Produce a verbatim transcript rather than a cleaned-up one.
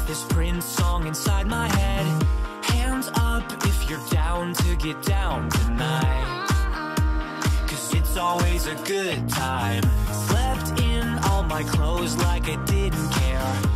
this Prince song inside my head. Hands up if you're down to get down tonight, 'cause it's always a good time. Slept in all my clothes like I didn't care.